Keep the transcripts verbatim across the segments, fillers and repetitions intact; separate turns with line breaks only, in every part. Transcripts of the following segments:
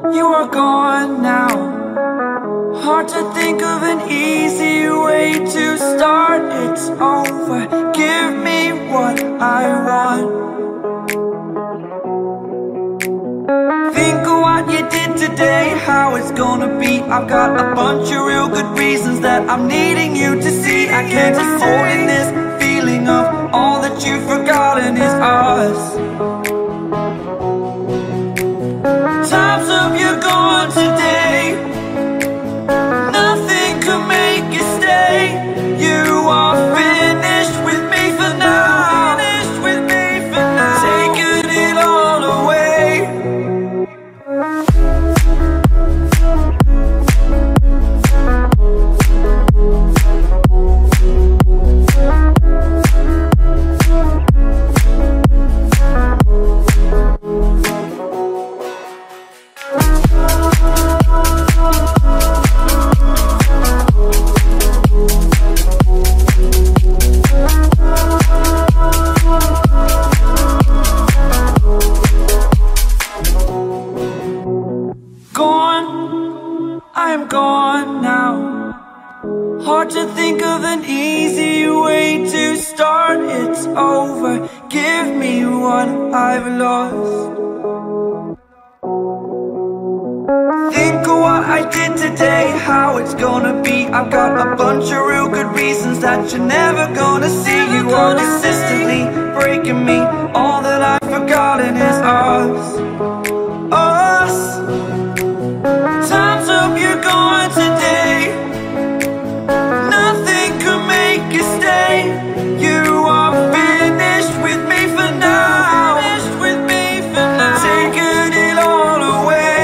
You are gone now. Hard to think of an easy way to start. It's over. Give me what I want. Think of what you did today, how it's gonna be. I've got a bunch of real good reasons that I'm needing you to see. I can't afford in this feeling of all that you've forgotten is us. Time's up, you're gone today. Nothing could make you stay. You are finished with me for now. Finished with me for now. Taking it all away. I'm gone now. Hard to think of an easy way to start. It's over. Give me what I've lost. Think of what I did today, how it's gonna be. I've got a bunch of real good reasons that you're never gonna see. You are consistently breaking me. All that I've forgotten is us. Us. Time's up, you're gone today. Nothing could make you stay. You are finished with me for now. Finished with me for now. Taking it all away.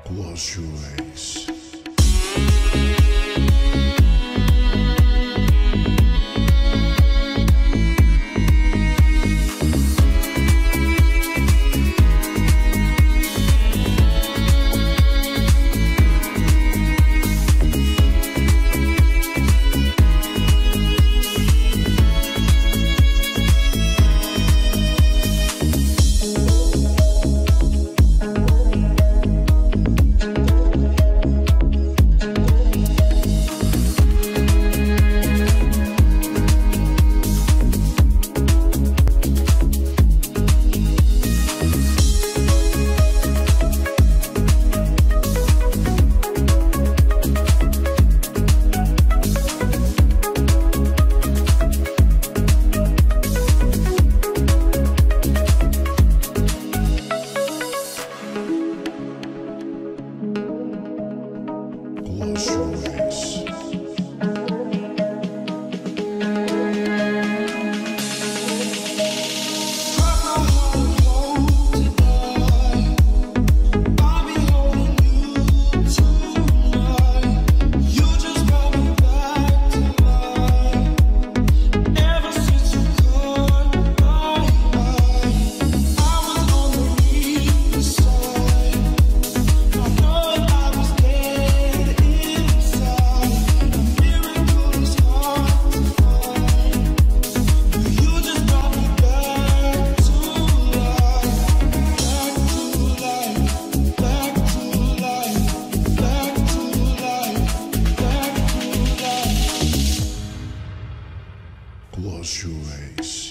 Close your eyes. Close your eyes.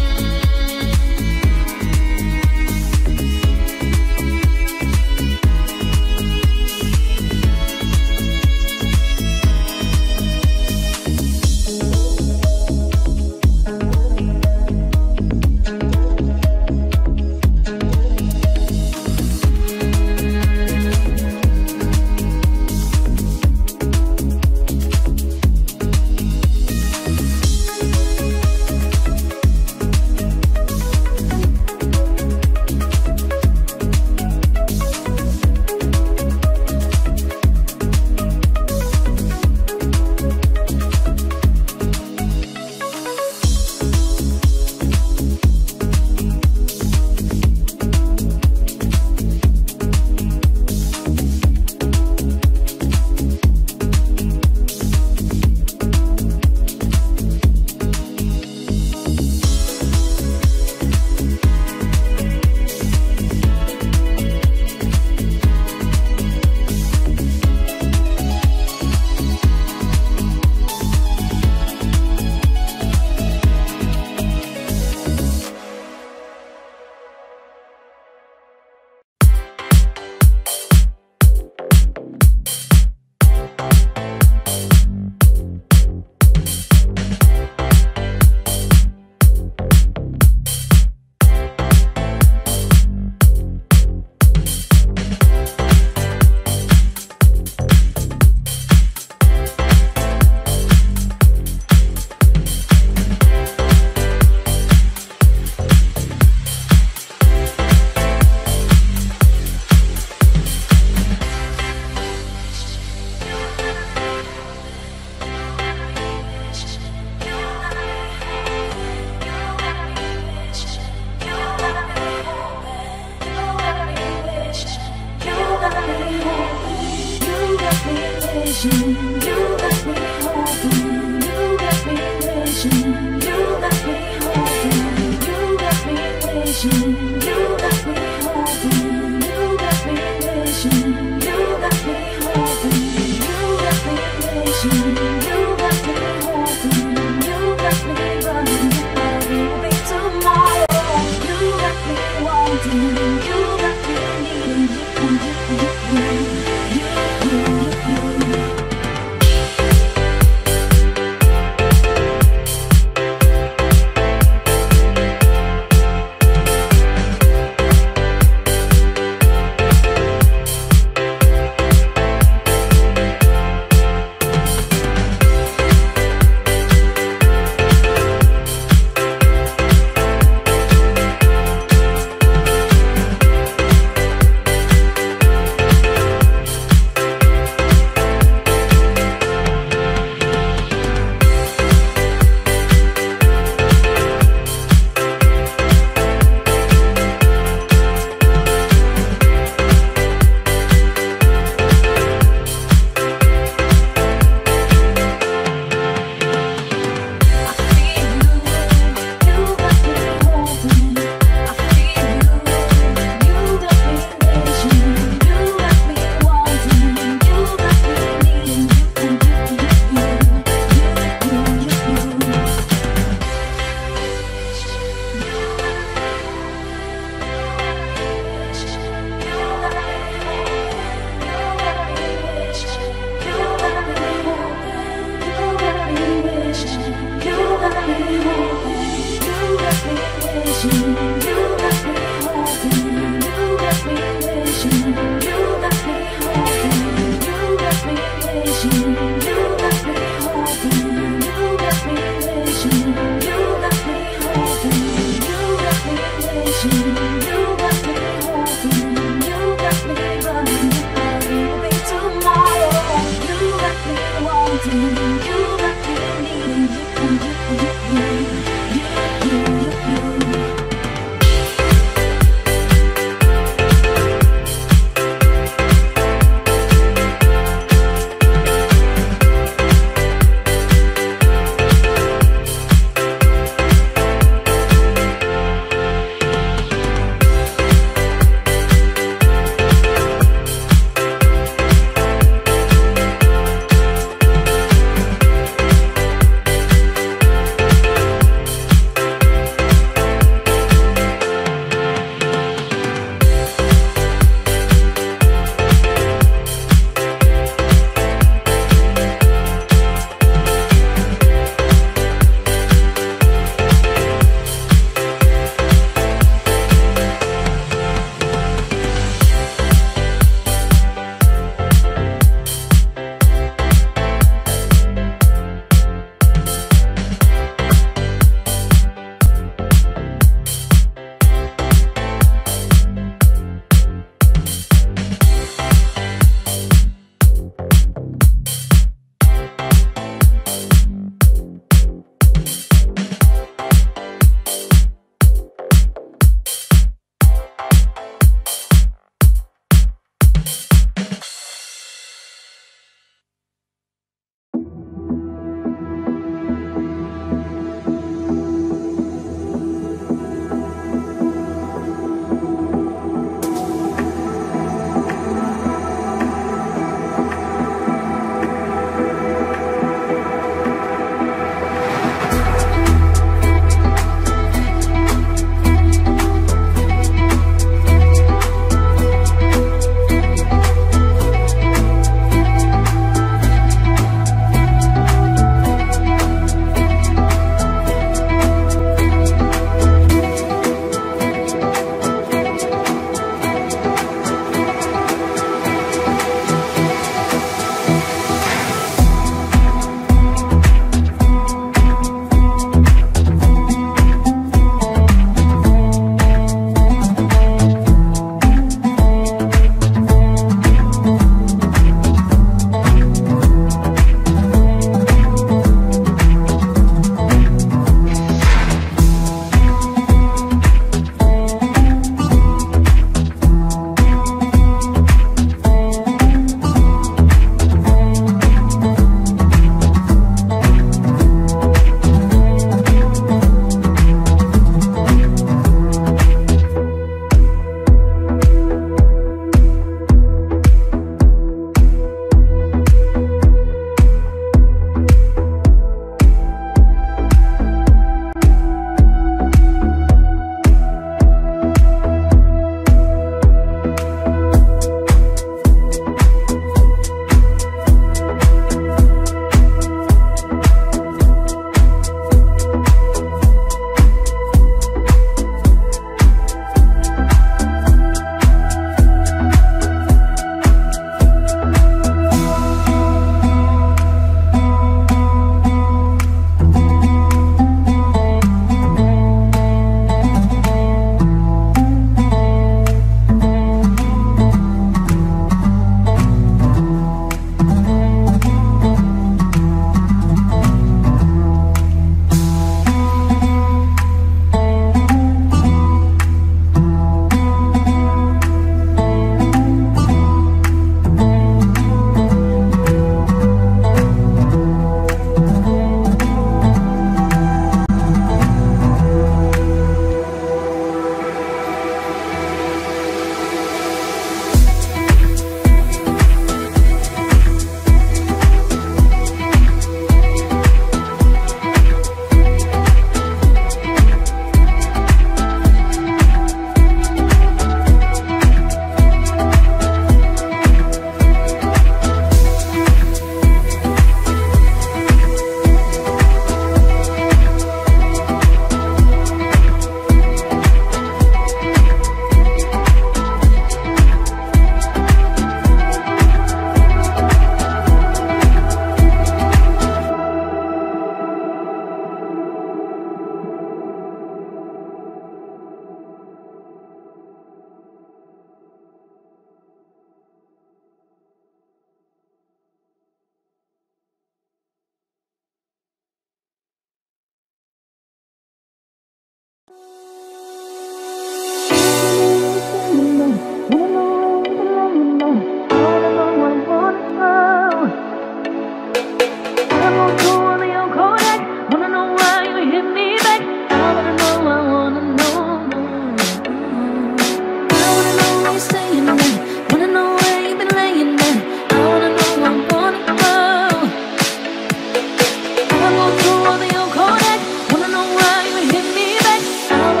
I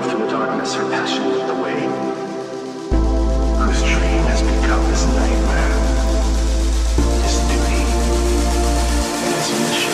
through the darkness, her passion lit the way, whose dream has become this nightmare, his duty and his mission.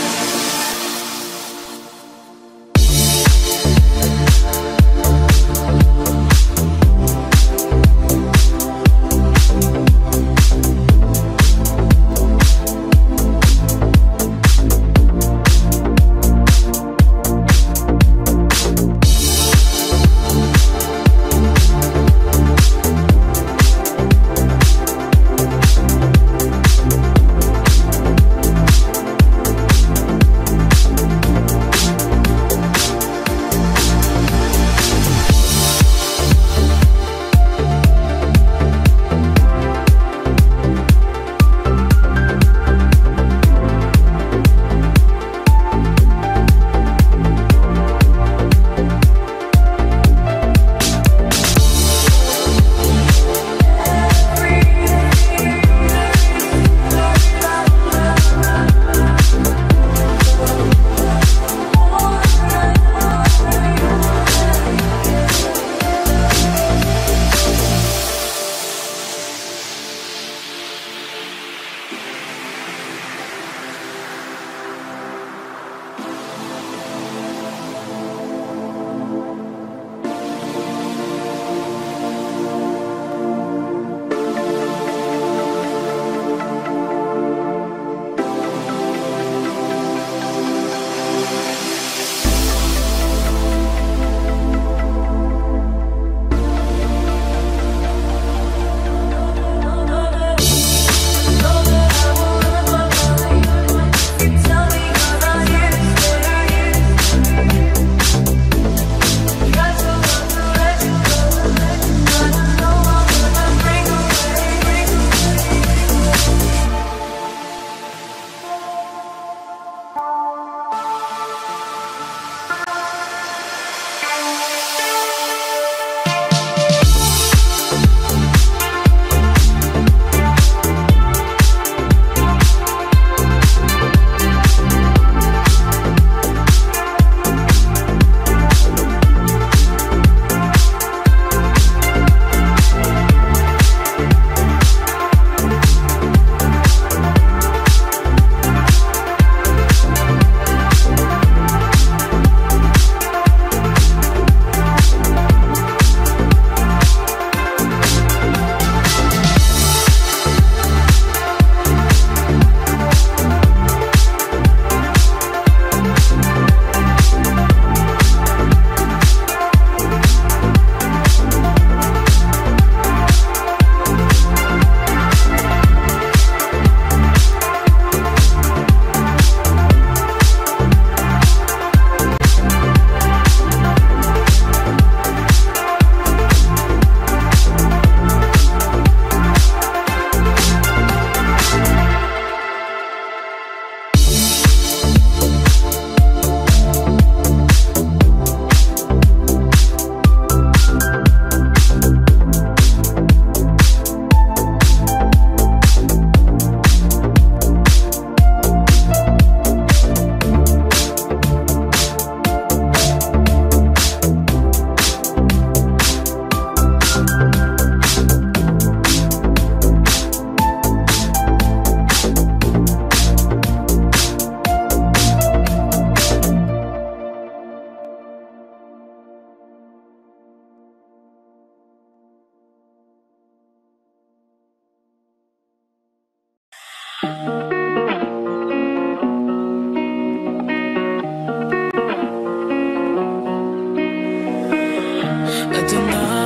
I do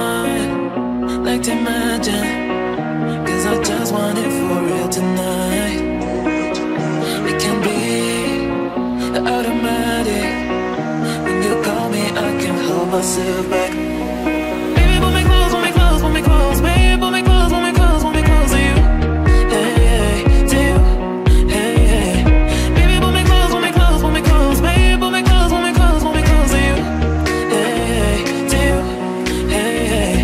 not like to imagine, cause I just want it for real tonight. It can be automatic. When you call me, I can hold myself back. Baby, pull me close, pull me close, pull me close. Baby, pull me close, pull me close, pull me close to you. Hey, hey, to you. Hey, hey. Baby, pull me close, pull me close, pull me close. Baby, pull me close, pull me close, pull me close to you. Hey, hey, to you. Hey, hey.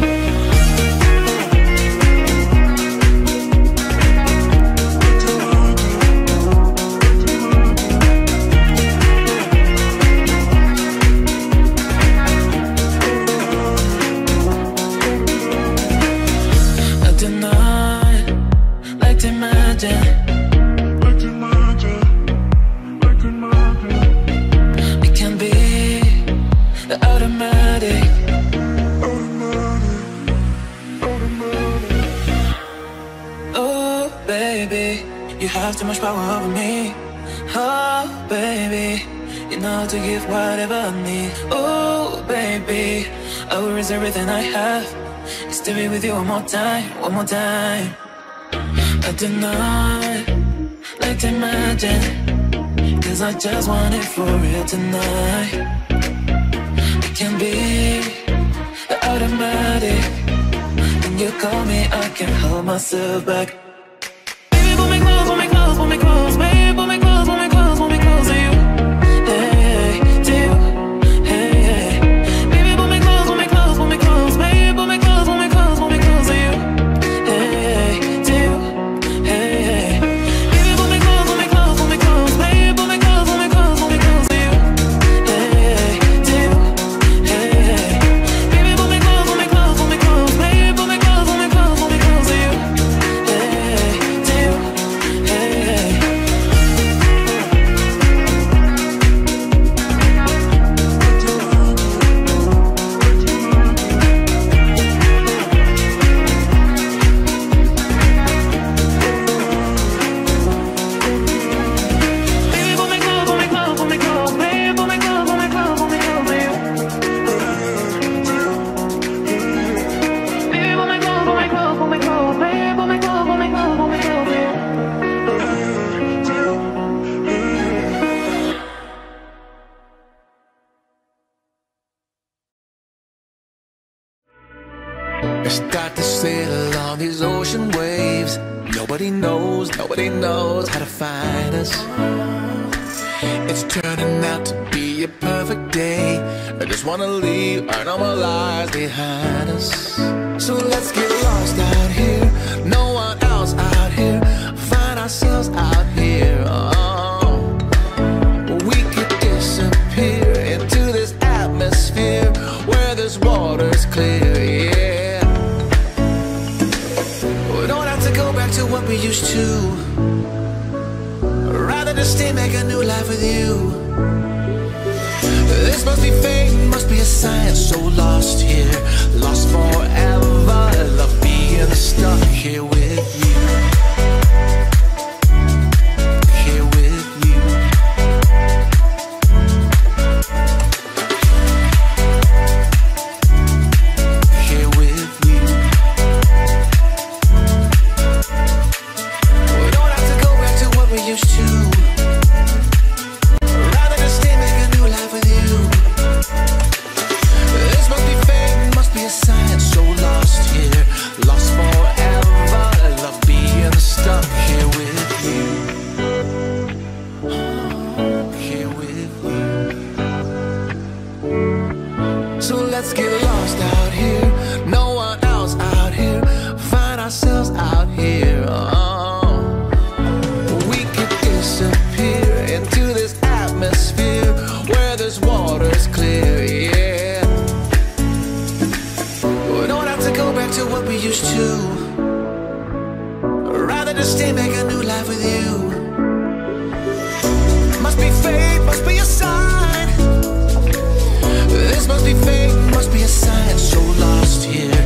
you have too much power over me. Oh, baby, you know how to give whatever I need. Oh, baby, I will risk everything I have just to be with you one more time, one more time. I do not like to imagine, cause I just want it for real tonight. It can be automatic. When you call me, I can't hold myself back. Baby, pull me close, pull me close, pull me close. Baby, pull me close, pull me close, pull me close to you. Hey, to you. Hey, hey. Baby, pull me close, pull me close, pull me close. Baby, pull me close, pull me close, pull me close to you. Hey, to you. Hey, hey. Baby, pull me close, pull me close, pull me close. Baby, pull me close, pull me close, pull me close to you. Hey, to you. Hey, hey. Baby, pull me close, pull me close, pull me close. Baby, pull me close, pull me close, pull me close to you. Hey, to you. Hey, hey. Baby, pull me close, pull me close, pull me close. Baby, pull me close, pull me close, pull me close to you. Baby, pull me close, pull me close, pull me close. Baby, pull me close, pull me close, pull me close to you.
I start to sail along these ocean waves. Nobody knows, nobody knows how to find us. It's turning out to be a perfect day. I just wanna leave our normal lives behind us. So let's get lost out here. No one else out here. Find ourselves out here. Oh, we could disappear into this atmosphere where this water's clear. Yeah. We don't have to go back to what we used to. Rather just stay, make a new life with you. This must be fate, must be a sign. So lost here, lost forever. Love being stuck here with you. Here with you. Here with you. We don't have to go back to what we used to. Rather just stay, make a new life with you. This must be fate, must be a sign. So lost here, lost forever. Love being stuck here with you. Here with you. So let's get lost out here. No one else out here. Find ourselves out here. Oh, we could disappear into this atmosphere where this water's clear. Yeah. We don't have to go back to what we used to. Rather just stay, make a new life with you. Must be fate, must be a sign. This must be fate, must be a sign. So lost here.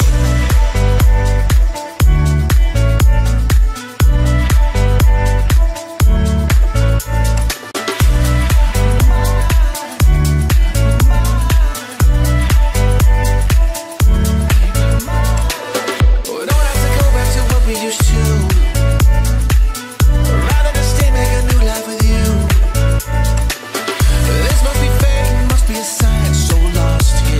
We don't have to go back to what we used to. Rather just stay, make a new life with you. This must be fate, must be a sign. So lost here.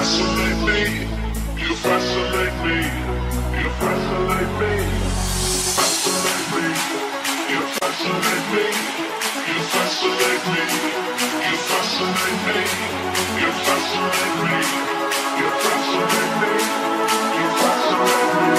fascinate me. You fascinate me. You fascinate me. Fascinate me. You fascinate me. You fascinate me. You fascinate me. You fascinate me. You fascinate me. You fascinate me.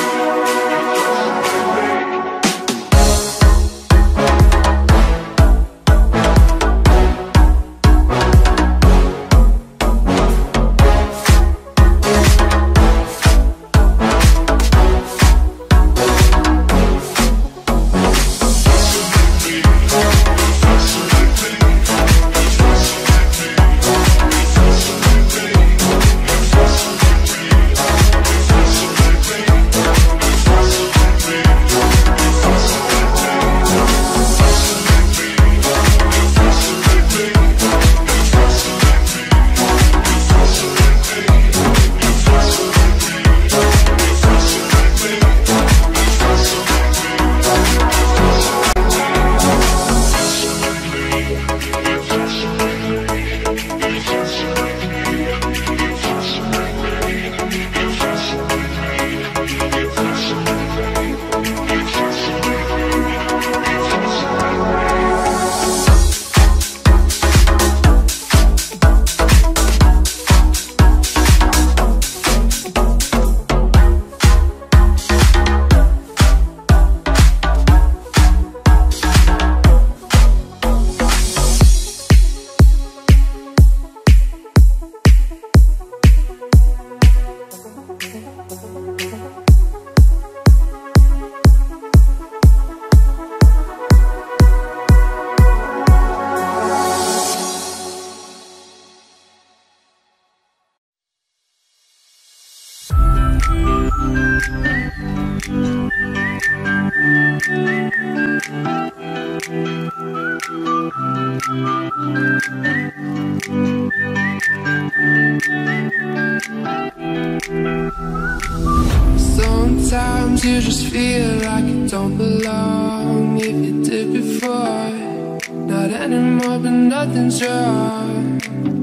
Sometimes you just feel like you don't belong. If you did before, not anymore, but nothing's wrong.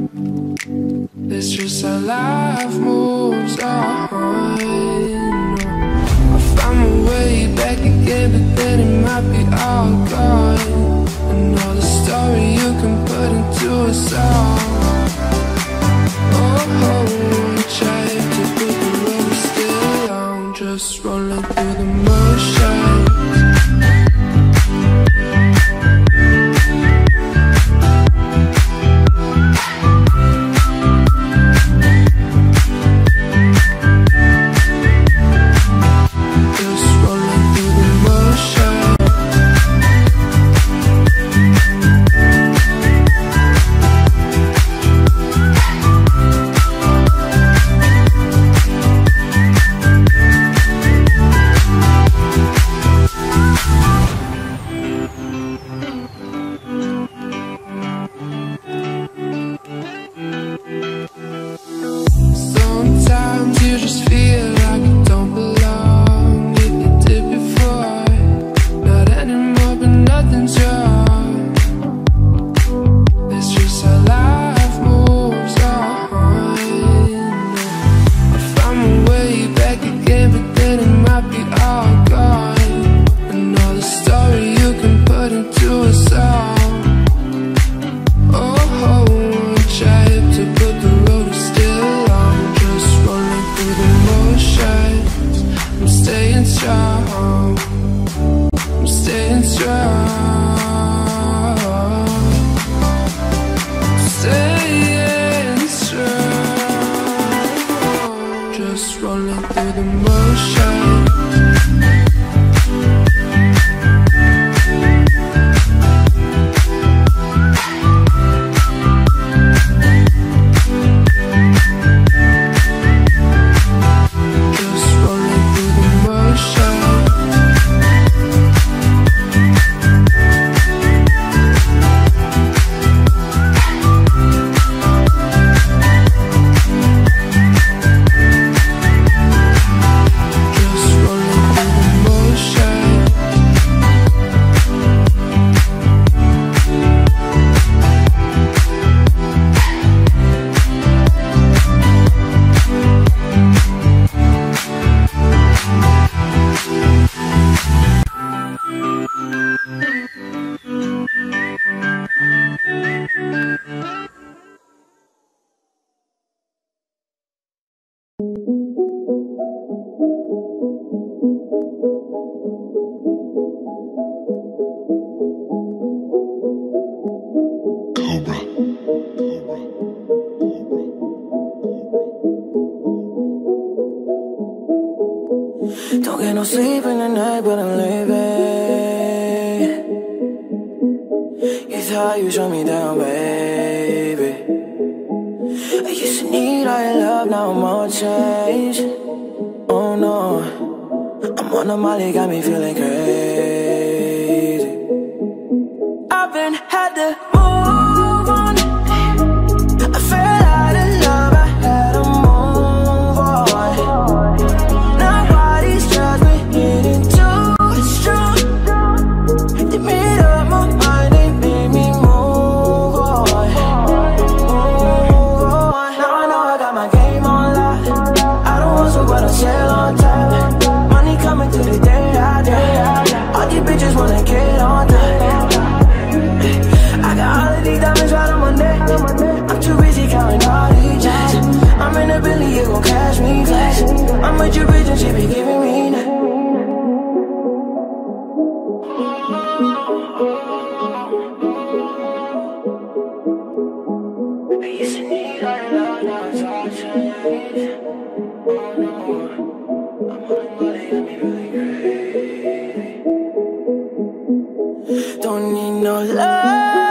It's just how life moves on. I found my way back again, but then it might be all gone. And all the story you can put into a song. Oh, I tried to put the road still on, just rolling through the motions. Just
Don't get no sleep in the night, but I'm leaving. You thought you shut me down, baby. I used to need all your love, now I'm all changed. Oh no, I'm on a molly, got me feeling crazy. I've been had to move on. I fell out of love, I had to move on. Nobody's just been hitting too strong. They made up my mind, they made me move on. Move on. Now I know I got my game on lock. I don't want some, but I sell on top. Money coming through the day I die. All these bitches wanna get on top. I got all of these diamonds right on my neck. I'm too busy counting all these jobs. I'm in a billion, you gon' cash me fast. I'm with your bitch and she be giving me that. I used to need all your love, now it's all changed. Oh no, I'm holding money, got me really crazy. Don't need no love.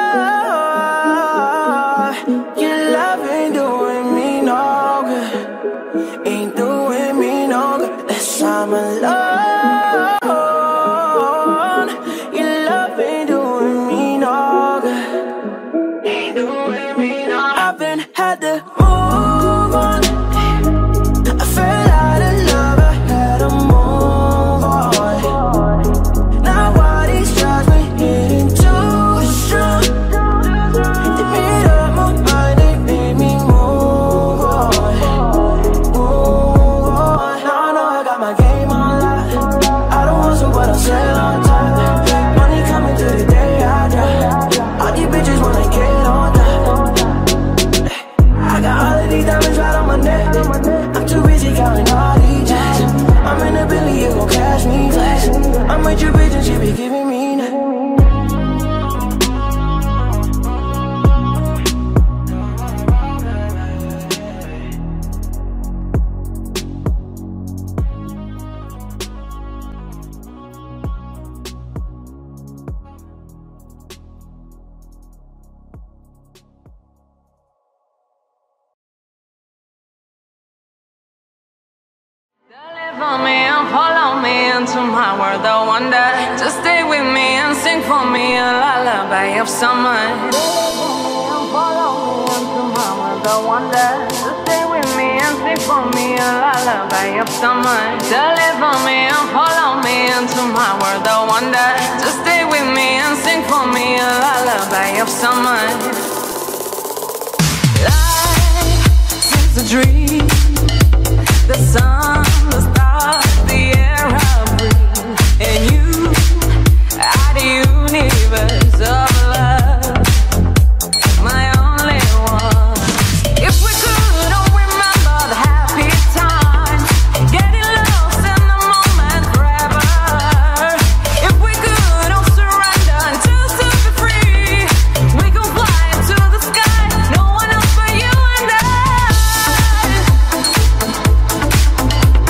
Your love ain't doing me no good. Ain't doing me no good. Unless I'm alone. Your love ain't doing me no good. Ain't doing me no good. I've been had to move on. I fell out of love, I had to move on. Now all these tries me hitting too strong. They made up my mind, they made me move on. Move on. Now I know I got my game on lock. I don't want some, but I'll sell on top. Money coming through the day I die. All these bitches wanna get on top. I got all of these diamonds right on my neck. I'm too busy counting all these jobs. I'm in a billion, you gon' cash me fast. I'm with your bitch and she be giving me that.
For me and follow me into my world of wonder. Just stay with me and sing for me a lullaby of summer. Follow me into my world of wonder. Just stay with me and sing for me a lullaby of summer. Deliver me and follow me into my world of wonder. Just stay with me and sing for me a lullaby of summer. Life seems a dream. The sun, the stars, the air I breathe, and you are the universe of love, my only one. If we could all remember the happy times, getting lost in the moment forever. If we could all surrender and just to be free, we could fly into the sky, no one else but you and I.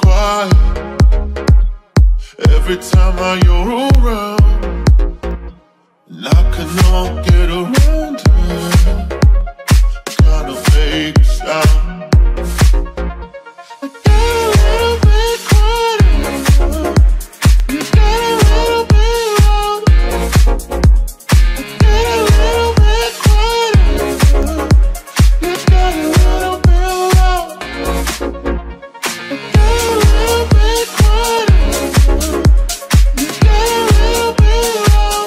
quiet every time I you're around, and I cannot get around it. Kind of fake sound. I get a little bit quiet. You get a little bit loud. I get a little bit quiet. You get a little bit loud. I get a little bit quiet. You get a little bit loud.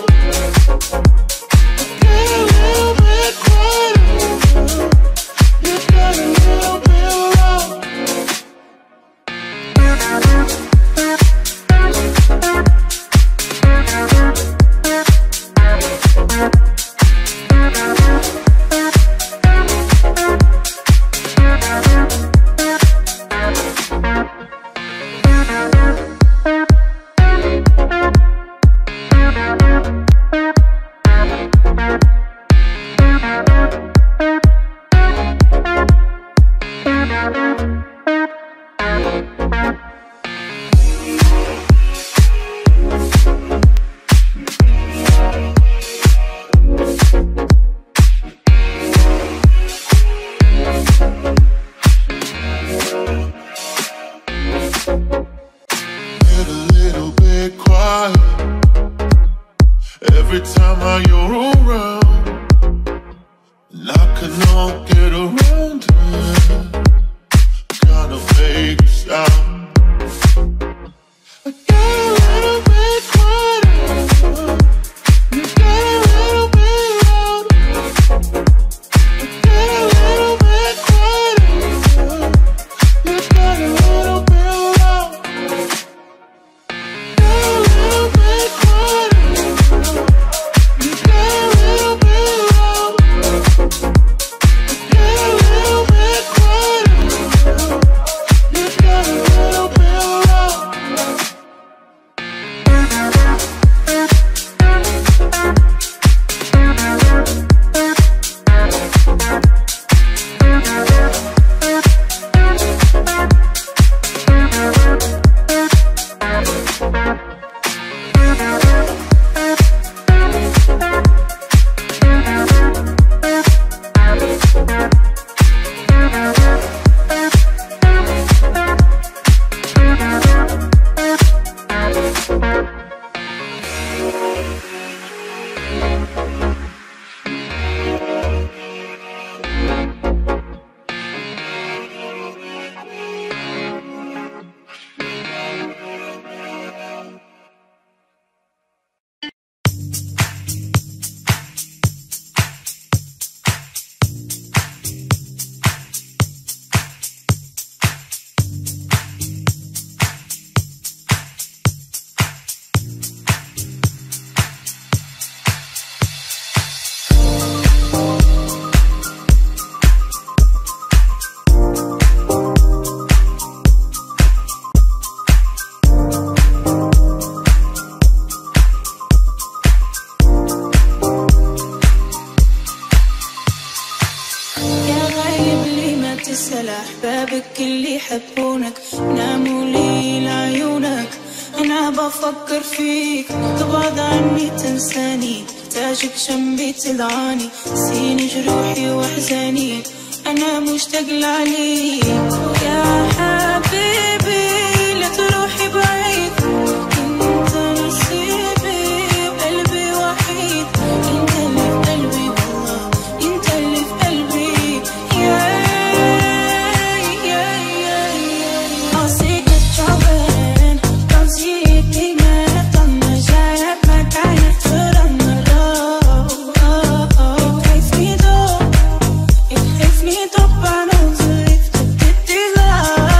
I get a little bit quiet. You get a little bit loud. Get a little bit quiet every time I you're around, and I cannot get around it. Kind of fake sound. I get a little bit quiet. You get a little bit loud. I get a little bit quiet. You get a little bit loud. Get a little bit quiet. You get a little bit loud. Get a little bit quiet. You get a little bit loud.
تسأل أحبابك اللي يحبونك ناموا لي لعيونك أنا بفكر فيك تبعد عني تنساني تاجك جنبي تدعاني نسيني جروحي وأحزاني أنا مشتاق لعليك يا حبيبي لا تروحي بعيد أنت نصيبي بقلبي وحيد أنت اللي في قلبي والله أنت اللي في قلبي يا It hits me top and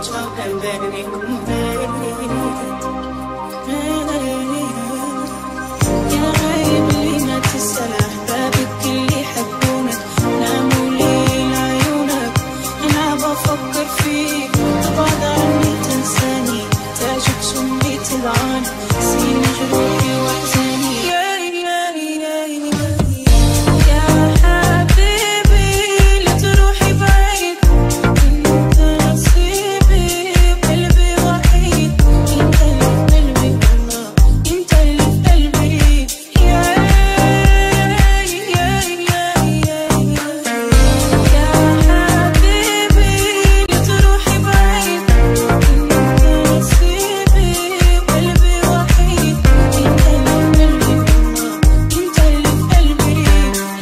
ciò che vedi con me. يا غايب اللي ما تسأل أحبابك اللي يحبونك ناموا ليل عيونك أنا بفكر فيك تبعد عني تنساني تاجك سميت العان سين جروحي وأحزاني يا يا يا يا حبيبي لا تروحي بعيد انت نصيبي بقلبي وحيد انت اللي في قلبي والله انت اللي في قلبي يا يا يا يا يا حبيبي لا تروحي بعيد انت نصيبي بقلبي وحيد انت اللي في قلبي والله انت اللي في قلبي يا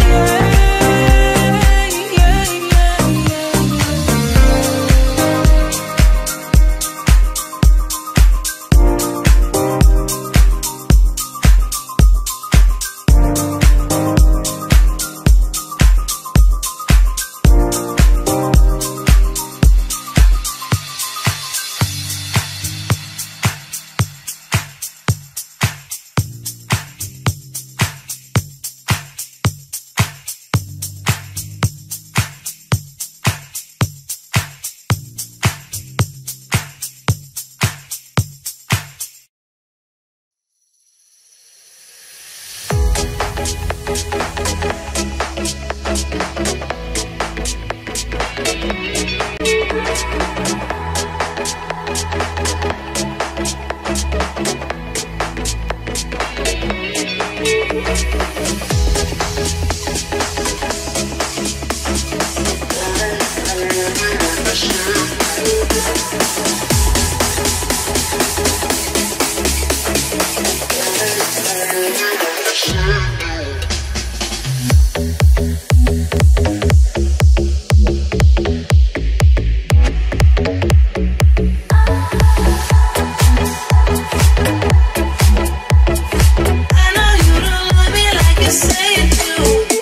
I know you don't love me like you say you do.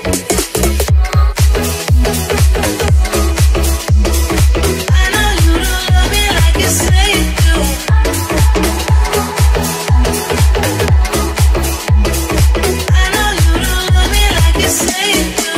I know you don't love me like you say you do. I know you don't love me like you say you do.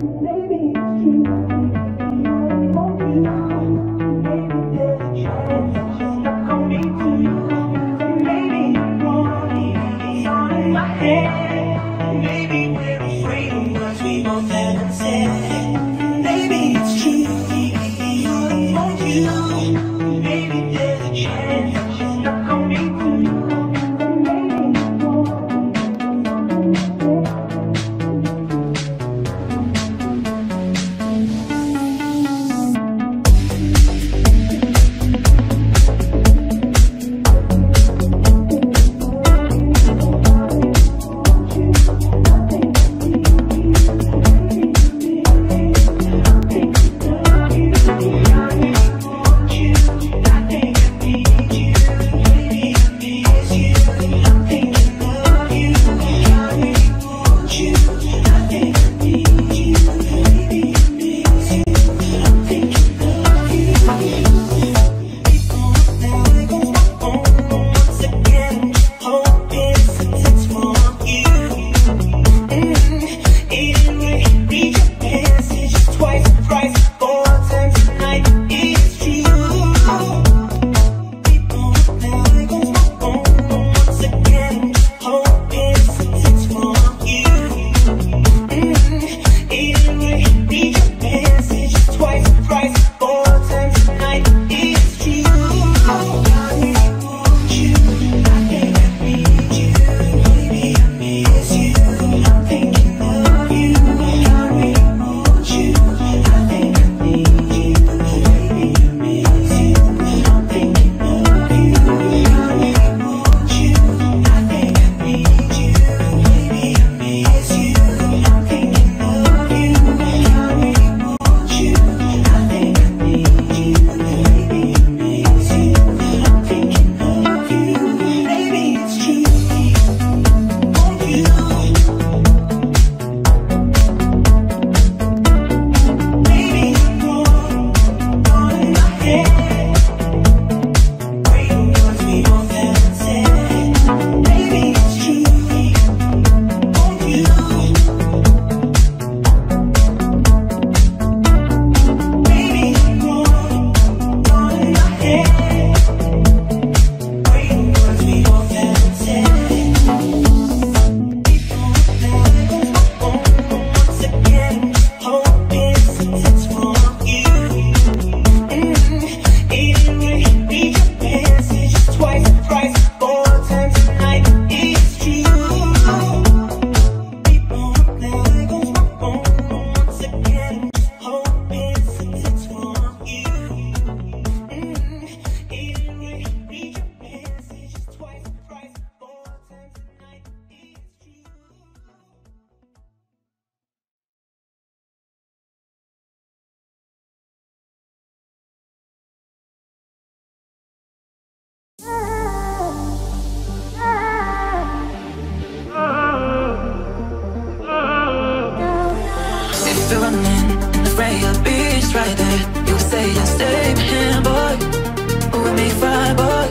right there. You say you stay behind, boy. We'll be fine, boy.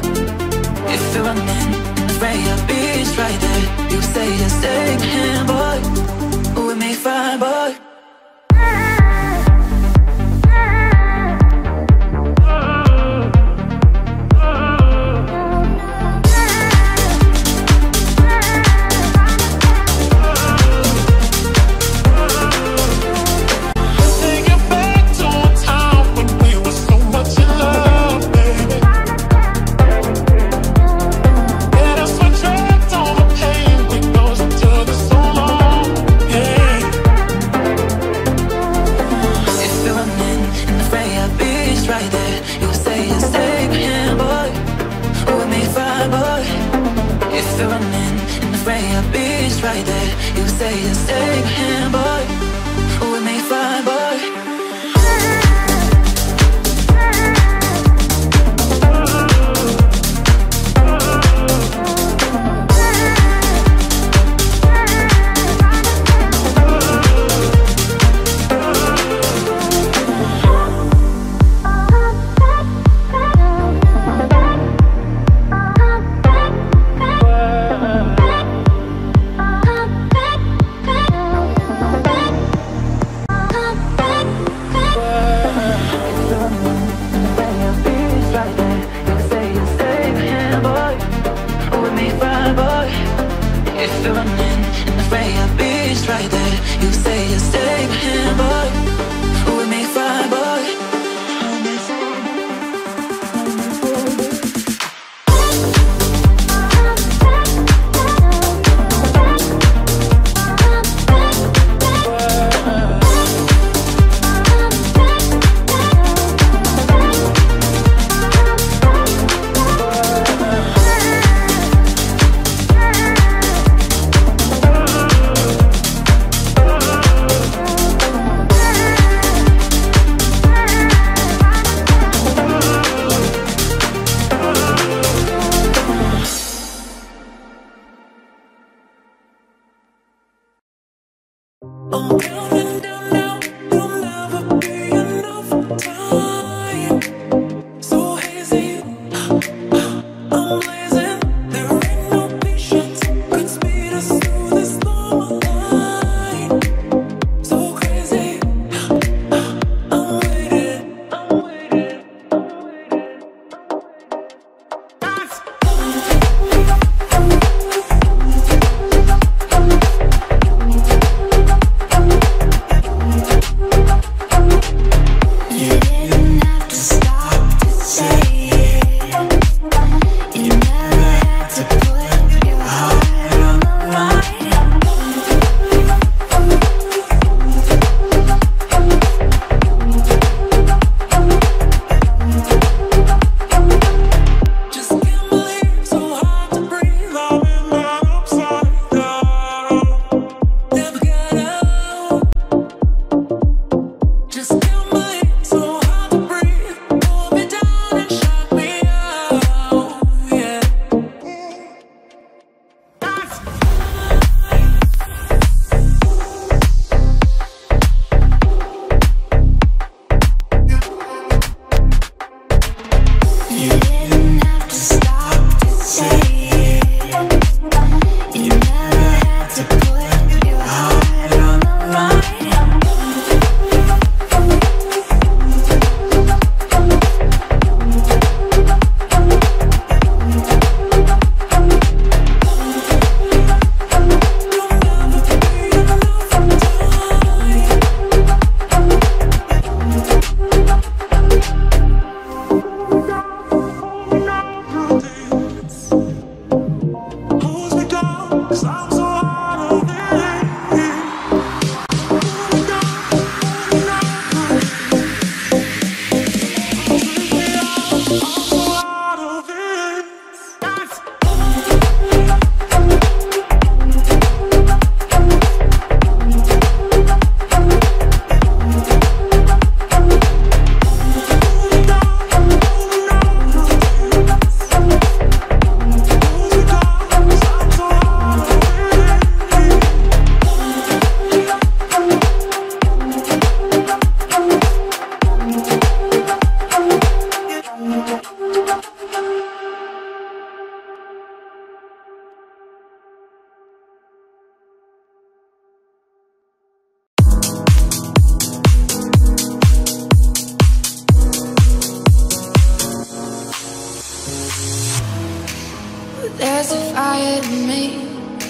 If you're running, afraid of beach right there. You say you stay behind, boy. We'll be fine, boy.
Take it back.
There's a fire in me,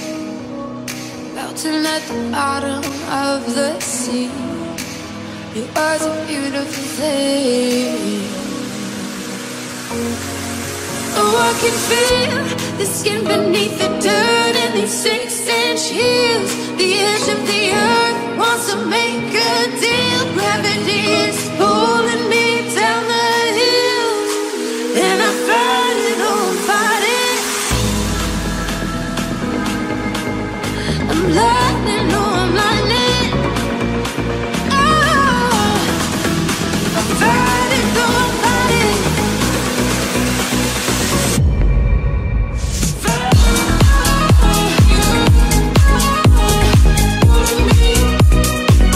melting at the bottom of the sea. It was a beautiful thing. Oh, I can feel the skin beneath the dirt and these six-inch heels. The edge of the earth wants to make a deal. Gravity is pulling me down the hill, and I fight it on, fight it. I'm lightning, oh, I'm lightning. Oh, I'm fighting, oh, I'm fighting. Fight, oh, you, oh, me.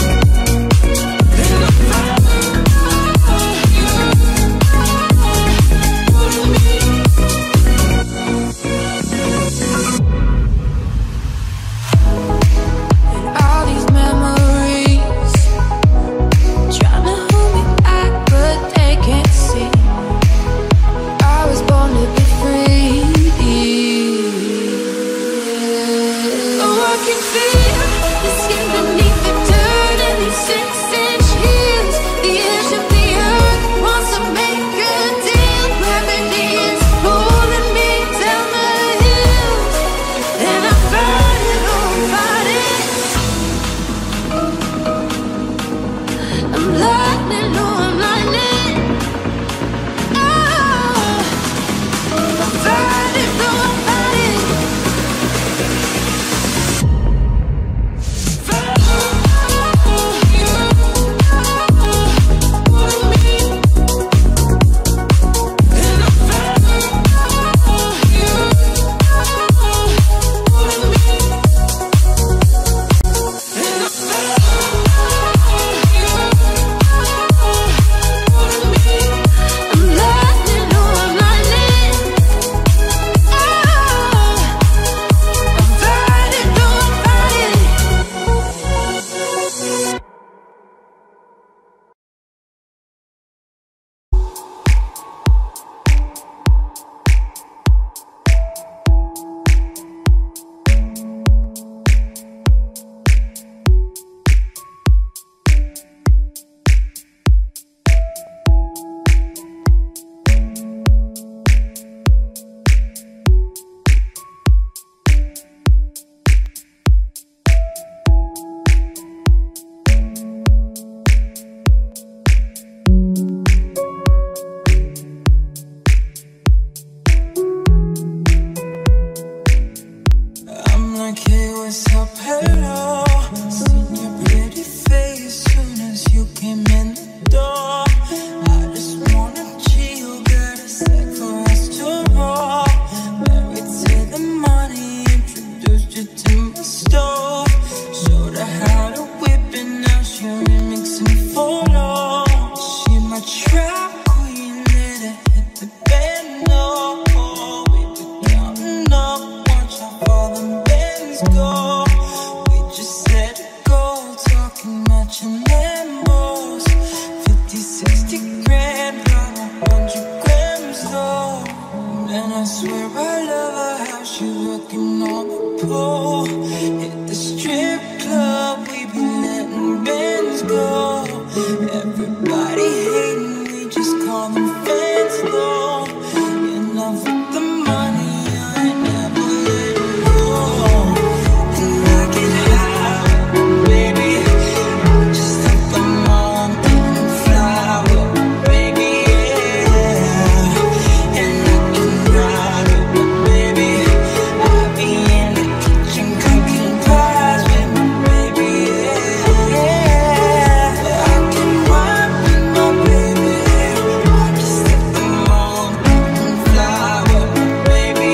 Oh no, she my trap queen, let her hit the bed. No, we be counting up, watch how far the bands go. We just let it go, talking matching Lambos. Fifty, sixty grand, got a hundred grams though. Man, I swear I love her, how she working on the pole. Hit the strip club, we be letting bands go. Everybody hating, we just call them fans though. Enough with the money, I ain't never let it go. And I get high, baby, I just think I'm on getting fly with my baby, yeah. And I can ride with my baby, I be in the kitchen cooking pies with my baby, yeah. I can ride with my baby, I just think I'm on getting fly with my baby,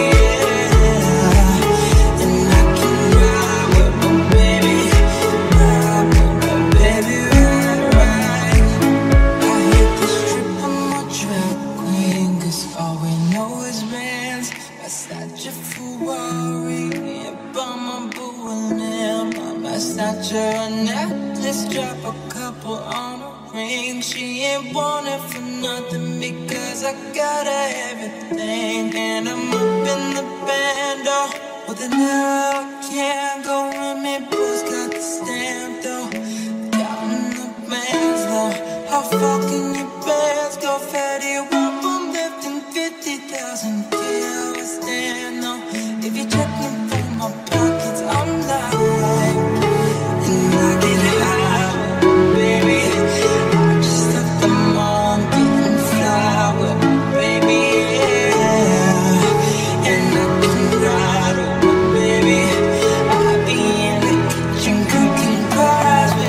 yeah. And I can ride with my baby, ride with my baby, ride, ride. I hit the strip on my track queen, cause all we know is bands. Versace Ferrari, yeah, by my boo and him. I'm a snatcher and necklace, drop a couple on a ring. She ain't want it for nothing because I got her everything. And I'm up in the band, oh, with an arrow I can't go with me. Boys got the stamp though, counting the bands though. How far can your bands go? Fatty, wop, I'm lifting fifty thousand K, I was stand though. If you check me for my pockets, I'm like, and I get high, baby, I just left them on getting fly with my baby, yeah. And I can ride with my baby, I be in the kitchen cooking pies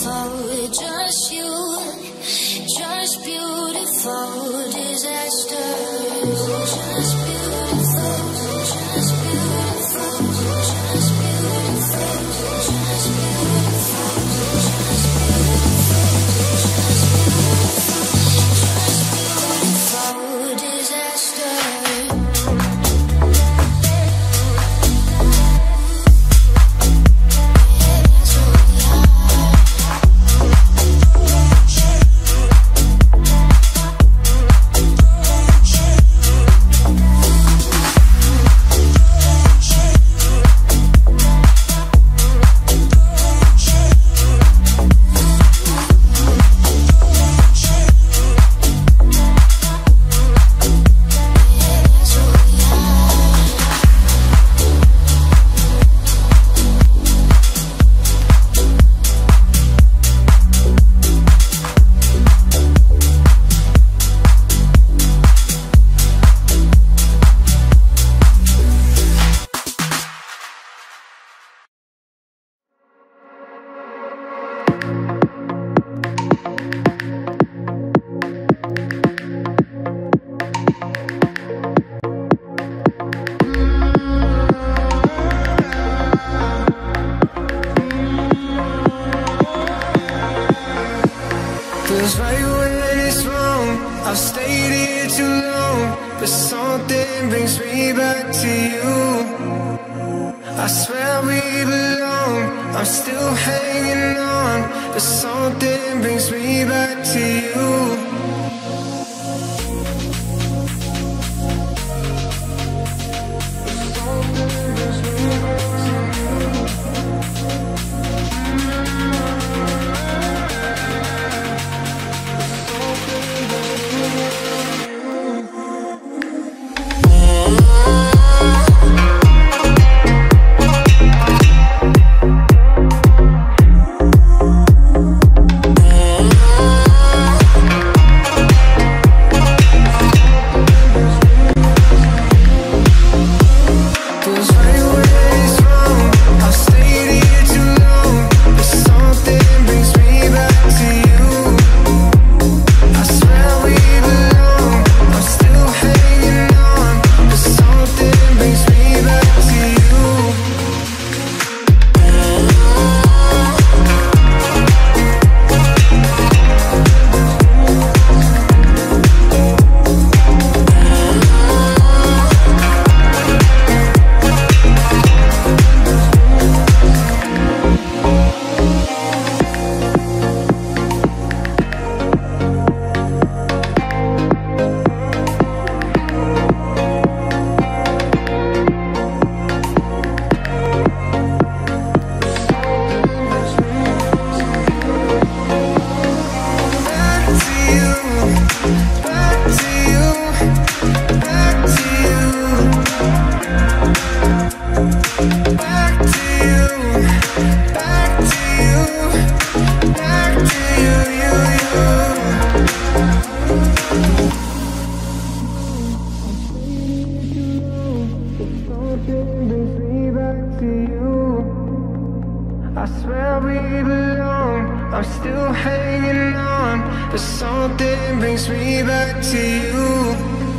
beautiful, just you, just beautiful disasters. Just beautiful, just beautiful, just beautiful, just beautiful, just beautiful, just beautiful disasters.
Feels right when it's wrong. I've stayed here too long, but something brings me back to you. I swear we belong. I'm still hanging on, but something brings me back to you. I swear we belong. I'm still hanging on, but something brings me back to you.